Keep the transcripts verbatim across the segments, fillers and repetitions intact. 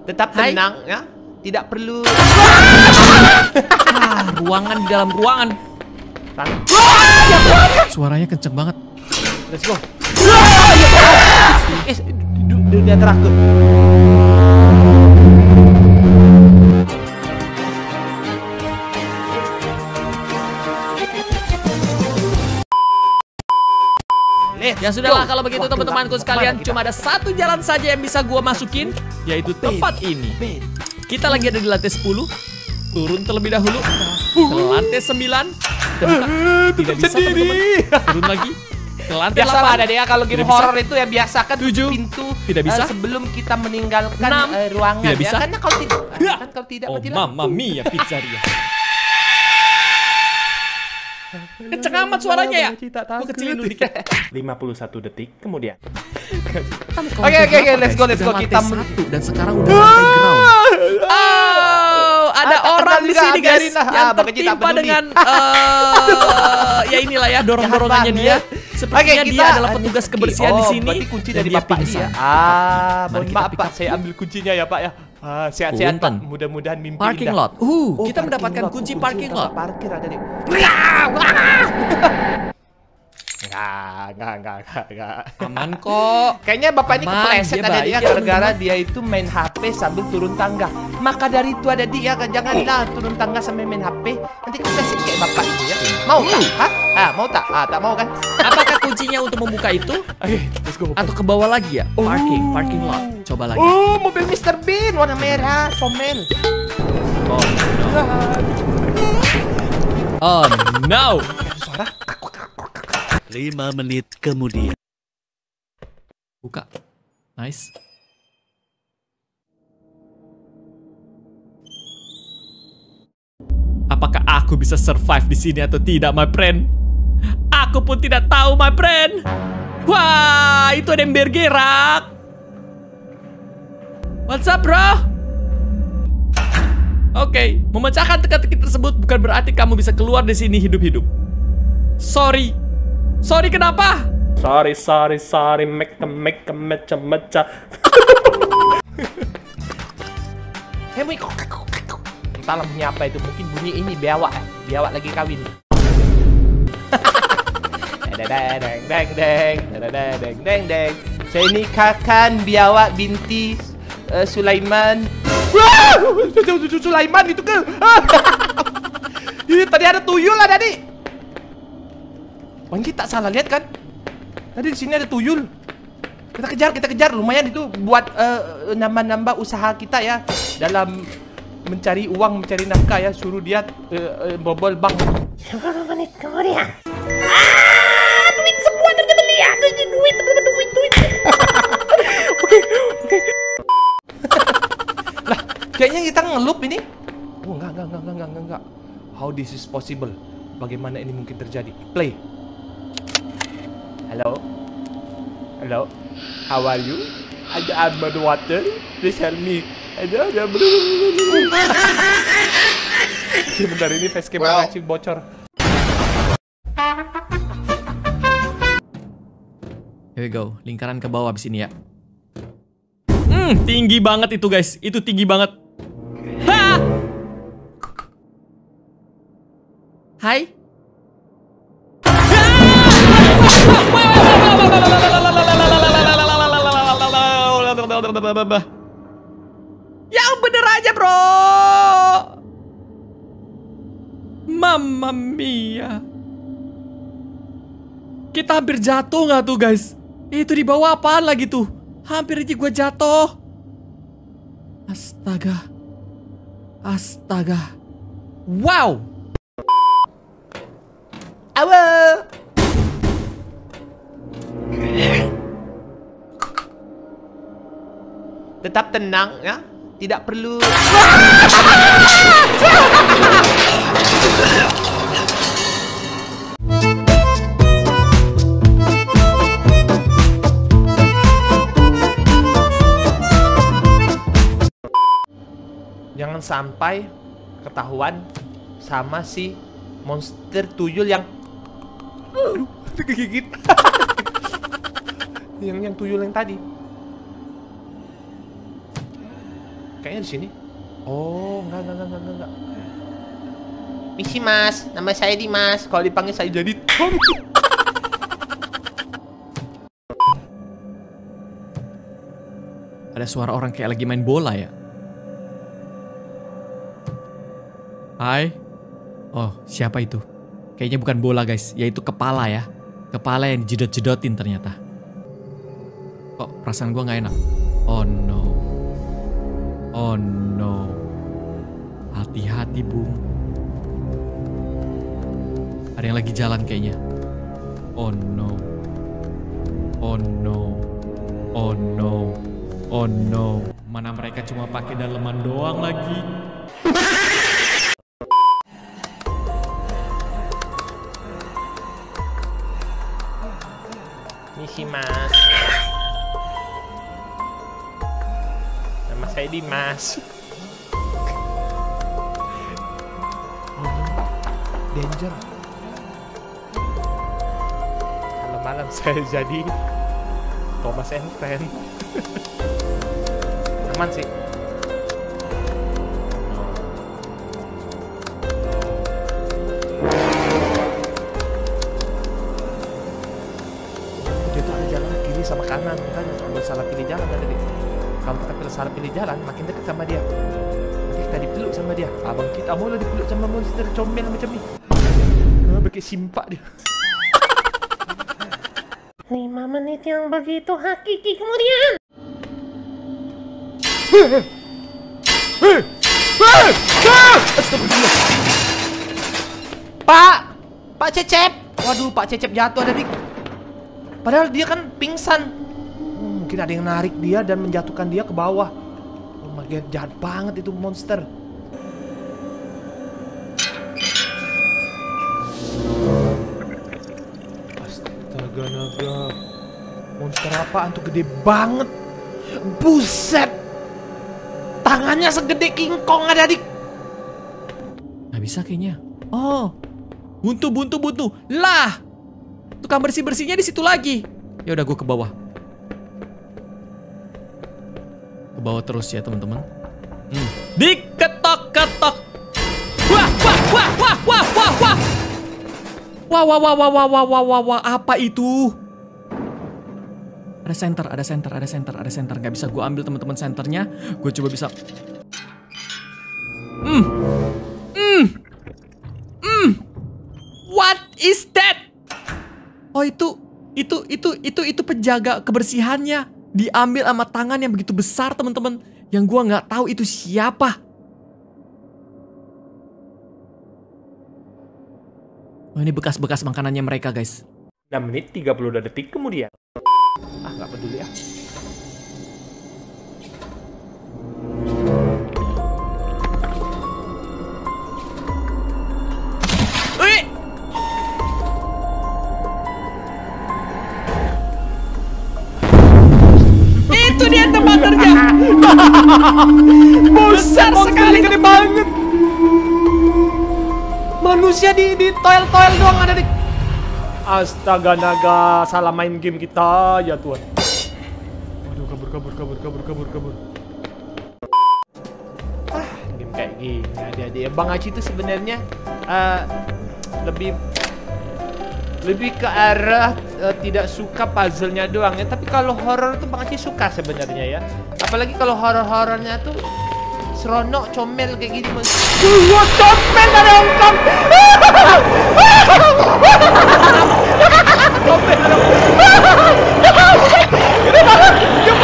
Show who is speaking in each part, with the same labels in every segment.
Speaker 1: Tetap tenang ya. Tidak perlu.
Speaker 2: Ah, ruangan di dalam ruangan. Suaranya kenceng banget.
Speaker 1: Let's go. Eh, dunia terakhir.
Speaker 2: Ya sudahlah kalau begitu teman-temanku sekalian, cuma ada satu jalan saja yang bisa gua masukin, yaitu tempat ini. Kita lagi ada di lantai sepuluh. Turun terlebih dahulu ke lantai sembilan. Tidak bisa teman-teman. Turun lagi ke lantai
Speaker 1: biasa
Speaker 2: delapan.
Speaker 1: ada dia kalau game horror itu ya biasa kan
Speaker 2: tujuh.
Speaker 1: Pintu
Speaker 2: Tidak bisa.
Speaker 1: uh, sebelum kita meninggalkan
Speaker 2: enam.
Speaker 1: Uh, ruangan
Speaker 2: Tidak
Speaker 1: ya.
Speaker 2: bisa.
Speaker 1: Karena kalau tidak kan kalau tidak
Speaker 2: Oh
Speaker 1: mati
Speaker 2: mamma mia pizzeria. Kenceng amat suaranya ya. Gua kecilin dulu dikit.
Speaker 3: lima puluh satu detik kemudian.
Speaker 1: Oke oke oke, let's go let's go. Kita
Speaker 2: satu dan sekarang udah lantai ground. Oh, ada
Speaker 1: Ah,
Speaker 2: orang
Speaker 1: tenang
Speaker 2: di
Speaker 1: juga,
Speaker 2: sini guys
Speaker 1: biarin lah.
Speaker 2: yang
Speaker 1: Ah, Bang Haji tak
Speaker 2: tertimpa
Speaker 1: peduli.
Speaker 2: dengan eh, ya inilah ya dorong-dorongannya dia. Sepertinya dia adalah petugas kebersihan di sini.
Speaker 1: Oh, berarti kunci
Speaker 2: dan
Speaker 1: dari
Speaker 2: dia
Speaker 1: bapak dia.
Speaker 2: pingsan.
Speaker 1: Ah,
Speaker 2: Mari
Speaker 1: mohon
Speaker 2: kita
Speaker 1: maaf
Speaker 2: pick
Speaker 1: Pak,
Speaker 2: up.
Speaker 1: saya ambil kuncinya ya Pak ya. Ah, sehat-sehat Pak.
Speaker 2: Punten.
Speaker 1: Mudah-mudahan mimpi
Speaker 2: Parking
Speaker 1: indah.
Speaker 2: lot. Uh,
Speaker 1: Oh,
Speaker 2: kita
Speaker 1: parking
Speaker 2: mendapatkan
Speaker 1: lot.
Speaker 2: kunci
Speaker 1: Kunci
Speaker 2: parking
Speaker 1: utama
Speaker 2: lot.
Speaker 1: Parkir ada nih. Enggak, enggak, enggak, enggak, enggak.
Speaker 2: Aman kok.
Speaker 1: Kayaknya bapak ini
Speaker 2: Aman,
Speaker 1: kepleset
Speaker 2: dia
Speaker 1: ada
Speaker 2: baik
Speaker 1: dia
Speaker 2: ya,
Speaker 1: gara-gara
Speaker 2: teman-teman.
Speaker 1: dia itu main H P sambil turun tangga. Maka dari itu ada dia kan janganlah turun tangga sambil main H P. Nanti kepleset kayak bapak itu ya. Mau tak? Hah? Ah, mau tak? Ah, tak mau kan?
Speaker 2: Apakah kuncinya untuk membuka itu?
Speaker 1: Oke, let's go.
Speaker 2: Atau ke bawah lagi ya? Parking, parking lot. Coba lagi.
Speaker 1: Oh, mobil mister Bean warna merah, somel.
Speaker 2: Oh no. Oh no.
Speaker 1: Suara?
Speaker 4: Lima menit kemudian.
Speaker 2: Buka. Nice. Apakah aku bisa survive di sini atau tidak, my friend? Aku pun tidak tahu, my friend. Wah, itu ada yang bergerak. What's up, bro? Oke, memecahkan teka-teki tersebut bukan berarti kamu bisa keluar di sini hidup-hidup. Sorry. Sorry kenapa?
Speaker 3: Sorry, sorry, sorry, make a make a mecha mecha.
Speaker 1: Hei, kok kok kok. Entahlah bunyi apa itu, mungkin bunyi ini biawak, eh. biawak lagi kawin. Deng deng deng deng deng deng deng deng. Saya nikahkan biawak binti uh, Sulaiman. Wah, Sulaiman itu ke? Ih, tadi ada tuyul lah tadi. Bang kita tak salah lihat kan? Tadi di sini ada tuyul. Kita kejar, kita kejar. Lumayan itu buat uh, nambah-nambah usaha kita ya dalam mencari uang, mencari nafkah ya. Suruh dia uh, uh, bobol bank.
Speaker 5: sepuluh menit kemudian. Ah, duit semua teman-teman lihat, duit, duit, teman-teman, duit, duit.
Speaker 1: Oke, oke. Lah, kayaknya kita ngelup ini. Oh, enggak, enggak, enggak, enggak, enggak, enggak. How this is possible? Bagaimana ini mungkin terjadi? Play. Hello? Hello? How are you? Ada I'm water. Please help me. Ada, ada. Sebentar ini facecam well. Kecil bocor.
Speaker 2: Here we go. Lingkaran ke bawah abis ini ya. Hmm, tinggi banget itu guys. Itu tinggi banget. Ha! Hai. Yang bener aja bro. Mamma mia. Kita hampir jatuh nggak tuh guys? Itu di bawah apaan lagi tuh? Hampir aja gue jatuh. Astaga. Astaga. Wow.
Speaker 1: Awal. Tetap tenang ya. Tidak perlu. Jangan sampai ketahuan sama si monster tuyul yang aduh, kegigit. yang yang tuyul yang tadi. Kayaknya di sini. Oh, enggak, enggak, enggak, enggak, enggak. Misi Mas, nama saya Dimas. Kalau dipanggil saya jadi Tom.
Speaker 2: Ada suara orang kayak lagi main bola ya. Hai. Oh, siapa itu? Kayaknya bukan bola guys, yaitu kepala ya. Kepala yang dijedot-jedotin ternyata. Kok perasaan gue gak enak? Oh no. Oh no. Hati-hati Bung. Ada yang lagi jalan kayaknya. Oh no. Oh no. Oh no. Oh no. Mana mereka cuma pakai daleman doang lagi.
Speaker 1: Misi Mas. Nama saya Dimas. Danger. Kalau malam saya jadi Thomas and Friend. Aman sih. Dia tuh ada jalan kiri sama kanan, makanya kalau salah pilih jalan tadi. Kalau kita pilih salah pilih jalan, makin dekat sama dia. Nanti kita dipeluk sama dia. Abang kita mau dipeluk sama monster comel macam ni. Ah, pakai simpak dia.
Speaker 5: Lima menit yang begitu hakiki kemudian.
Speaker 1: Pak, Pak Cecep. Waduh, Pak Cecep jatuh ada dik. Padahal dia kan pingsan. Hmm, mungkin ada yang narik dia dan menjatuhkan dia ke bawah. Oh my god, jahat banget itu monster. Astaga naga. Monster apaan tuh, gede banget. Buset. Tangannya segede King Kong ada dik.
Speaker 2: Nggak bisa kayaknya. Oh, buntu, buntu, buntu. Lah, tukang bersih bersihnya di situ lagi. Ya udah, gue ke bawah. Ke bawah terus ya teman-teman. Hmm. Diketok ketok. Wah, wah, wah, wah, wah, wah, wah. Wah, wah, wah, wah, wah, wah, wah, wah, wah. Apa itu? Ada center, ada center, ada center, ada center. Nggak bisa gue ambil teman-teman centernya. Gue coba bisa. Hmm. Hmm. Hmm. What is that? Oh itu, itu, itu, itu, itu penjaga kebersihannya. Diambil sama tangan yang begitu besar teman-teman. Yang gue nggak tahu itu siapa. Oh ini bekas-bekas makanannya mereka guys.
Speaker 3: enam menit tiga puluh dua detik kemudian.
Speaker 1: Ah, nggak peduli ya.
Speaker 2: Wih! Itu dia tempat kerja. Besar sekali, gede banget.
Speaker 1: Manusia di di toel-toel doang ada di.
Speaker 3: Astaga naga, salah main game kita ya Tuhan.
Speaker 1: Waduh, kabur kabur kabur kabur kabur kabur. Ah, game kayak gini adik-adik. Bang Aci itu sebenarnya uh, lebih lebih ke arah uh, tidak suka puzzle-nya doang ya. Tapi kalau horror tuh Bang Aci suka sebenarnya ya. Apalagi kalau horror-horornya tuh seronok, comel kayak gini mas. Wah, comel dari Hongkong. Comel dari Hongkong. Gede banget.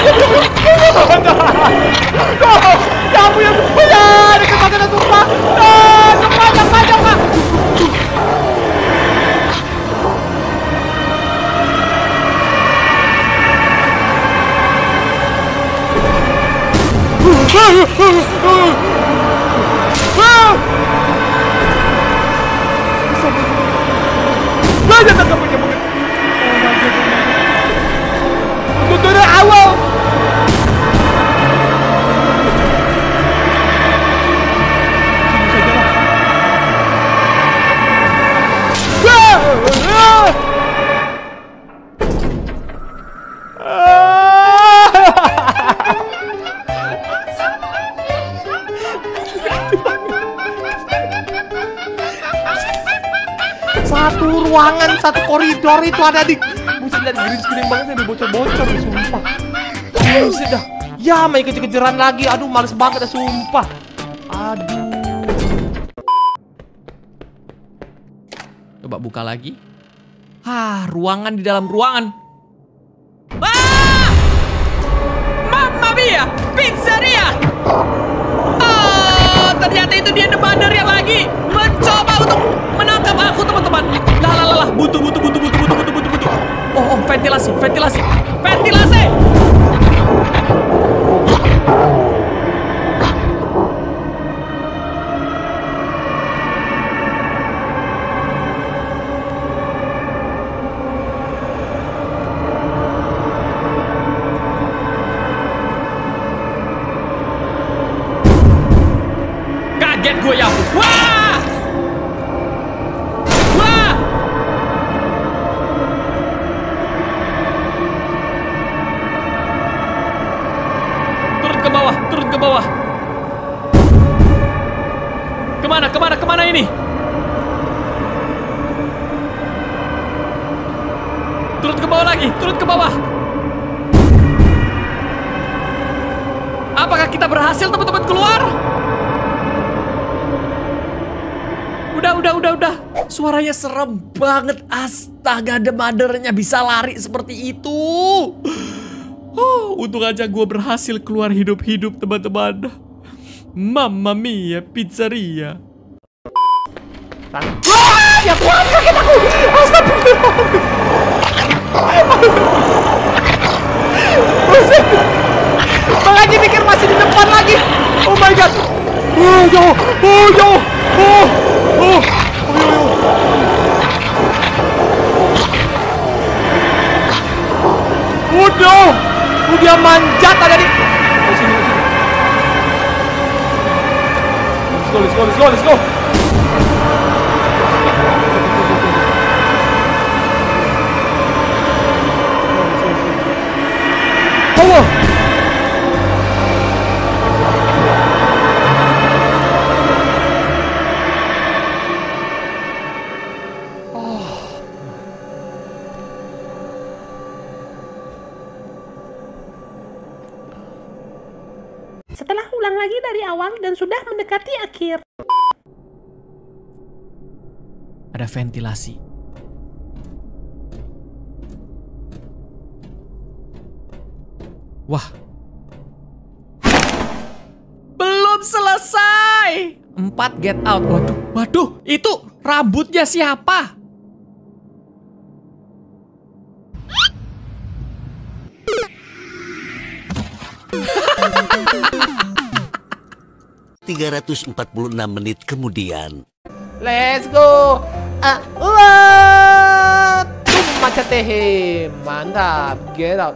Speaker 1: Kamu yang punya dekat banget dan sumpah. Cepat, cepat, cepat. Banyak tak kamu yang mungkin. Untuk dari awal. ruangan satu koridor itu ada di. Buset dari green screen banget sampai bocor-bocor, sumpah. Buset dah. Ya, main kejar-kejaran lagi. Aduh, males banget dah, sumpah. Aduh.
Speaker 2: Coba buka lagi. Hah, ruangan di dalam ruangan. Ah! Mamma mia, pizzeria. Ah, ternyata itu dia demander yang lagi mencoba untuk menangkap aku, teman-teman. Lah, lah, lah, lah. Butuh, butuh, butuh, butuh, butuh, butuh, butuh, butuh. Oh, oh, ventilasi, ventilasi, ventilasi. Kaget gue ya. Wah! Wah! Turun ke bawah, turun ke bawah. Kemana, kemana, kemana ini? Turun ke bawah lagi, turun ke bawah. Apakah kita berhasil, teman-teman, keluar? Udah, udah, udah, udah. Suaranya serem banget. Astaga, demadernya bisa lari seperti itu. Oh, untung aja gue berhasil keluar hidup-hidup, teman-teman. Mamma mia, pizzeria.
Speaker 1: Wah, ya Tuhan, kaget aku. Astagfirullah. Buset. Bang Haji pikir masih di depan lagi. Oh my god. Oh, jauh. Oh, jauh. Oh. Oh. Udah. Udah manjat tadi. Oh, sini, sini. Let's go, let's go, let's go, let's go. Allah.
Speaker 5: Setelah ulang lagi dari awal dan sudah mendekati akhir.
Speaker 2: Ada ventilasi. Wah. Belum selesai. Empat get out. Waduh, waduh, itu rambutnya siapa?
Speaker 4: tiga ratus empat puluh enam menit kemudian.
Speaker 1: Let's go. Ah, wah. Tum macatehe. Mantap. Get out.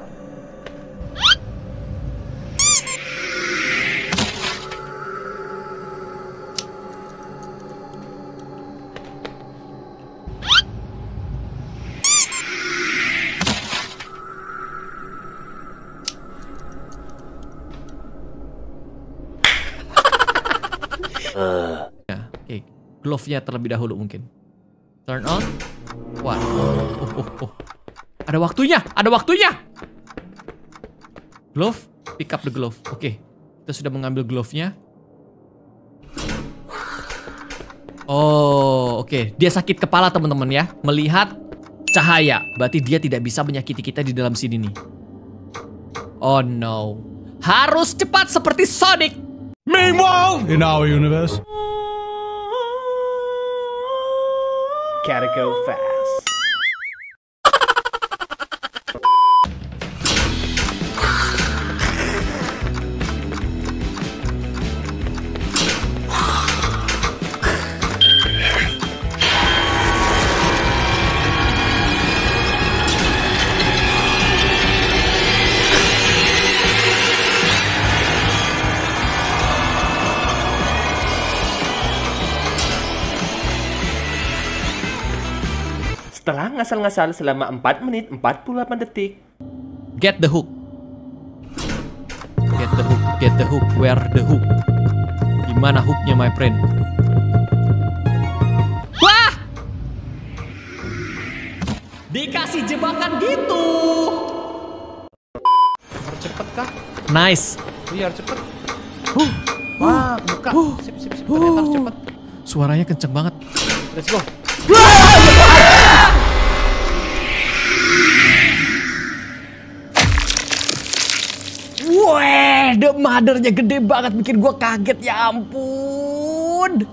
Speaker 2: Uh. Ya, oke. Okay. Glove-nya terlebih dahulu mungkin. Turn on. Wah. Oh, oh, oh. Ada waktunya, ada waktunya. Glove, pick up the glove. Oke. Okay. Kita sudah mengambil glove-nya. Oh, oke. Okay. Dia sakit kepala, teman-teman ya. Melihat cahaya. Berarti dia tidak bisa menyakiti kita di dalam sini nih. Oh no. Harus cepat seperti Sonic.
Speaker 6: Meanwhile, in our universe,
Speaker 1: Gotta go fast. Setelah ngasal-ngasal selama empat menit empat puluh delapan detik.
Speaker 2: Get the hook. Get the hook, get the hook, where the hook? Gimana hooknya, my friend? Wah! Dikasih jebakan gitu.
Speaker 1: Harus cepet kah?
Speaker 2: Nice.
Speaker 1: Iya harus cepet.
Speaker 2: Huh.
Speaker 1: Wah, buka.
Speaker 2: Huh.
Speaker 1: Sip, sip, sip. Ternyata harus cepet.
Speaker 2: Suaranya kenceng banget.
Speaker 1: Let's go.
Speaker 2: Weh, the mother-nya gede banget, bikin gua kaget, ya ampun.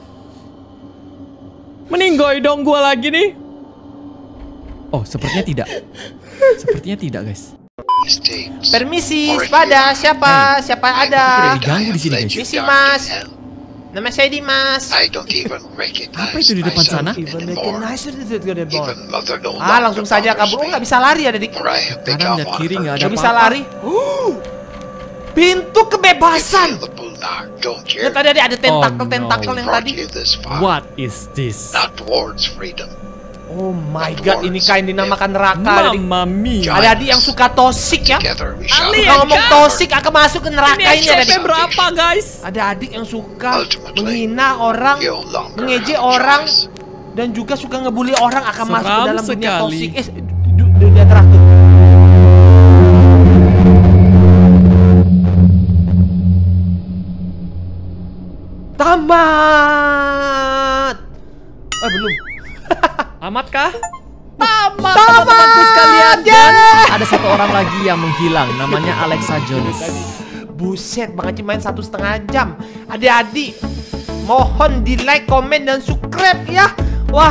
Speaker 2: Meninggoy dong gua lagi nih. Oh, sepertinya tidak. Sepertinya tidak, guys.
Speaker 1: Permisi, pada siapa? Siapa ada?
Speaker 2: Tidak diganggu di sini, guys.
Speaker 1: Misi Mas. Nama saya Dimas.
Speaker 2: Apa itu di depan sana?
Speaker 1: Ah, langsung saja kabur. Oh, nggak bisa lari ya, Dedik.
Speaker 2: Kanan lihat kiri nggak ada
Speaker 1: Nggak bisa
Speaker 2: apa-apa.
Speaker 1: lari. Uh, pintu kebebasan. Ya, tadi ada ada tentakel-tentakel yang tadi.
Speaker 2: What is this?
Speaker 1: Oh my god, ini kain dinamakan neraka. Dedik.
Speaker 2: Mamma mia.
Speaker 1: Ada adik yang suka tosik ya.
Speaker 2: Ali,
Speaker 1: Kalau ngomong
Speaker 2: Kak.
Speaker 1: tosik akan masuk ke neraka
Speaker 2: Ini
Speaker 1: ini,
Speaker 2: S C P
Speaker 1: Dedik.
Speaker 2: berapa, guys?
Speaker 1: Ada adik yang suka menghina orang, mengejek orang, dan juga suka ngebully orang akan masuk ke
Speaker 2: Seram
Speaker 1: dalam dunia
Speaker 2: sekali.
Speaker 1: toksik. Eh, du- dunia terakhir. Tamat. Eh belum.
Speaker 2: Tamat kah? Tamat, teman-temanku sekalian. Dan ada satu orang lagi yang menghilang, namanya Alexa Jones.
Speaker 1: Buset, Bang Haji main satu setengah jam. Adik-adik, mohon di like, komen, dan subscribe ya. Wah,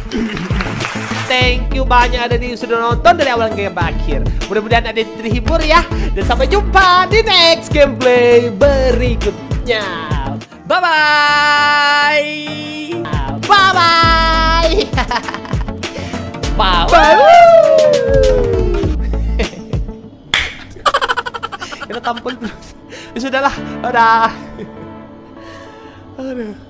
Speaker 1: thank you banyak ada di sudah nonton dari awal hingga akhir. Mudah-mudahan ada terhibur ya. Dan sampai jumpa di next gameplay berikutnya.
Speaker 2: Bye bye.
Speaker 1: Bye bye.
Speaker 2: Bye.
Speaker 1: Kita tampil terus. Ya sudahlah, udah. Aduh.